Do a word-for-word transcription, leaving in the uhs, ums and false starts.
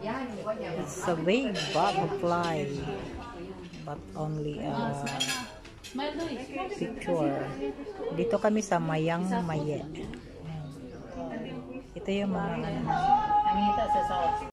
It's a big butterfly, but only a picture. Dito kami sa Mayang Maye. Ito yung mga